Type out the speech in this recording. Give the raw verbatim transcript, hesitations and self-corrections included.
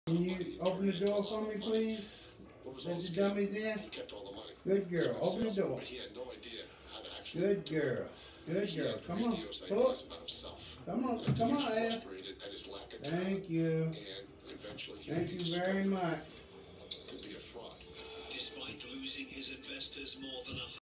Can you open the door for me, please? Let the dummies in. Good girl. Open the door. Good girl. Good girl. Come on. Pull. Come on. Come on, Ed. Thank you. Thank you very much. Despite losing his investors more than a